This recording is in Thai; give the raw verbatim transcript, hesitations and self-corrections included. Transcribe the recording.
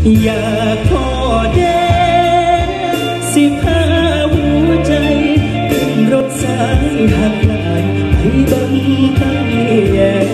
อยากพอเด้สิพาหัวใจเป็นรถสายหักหลายไปบังคับแย่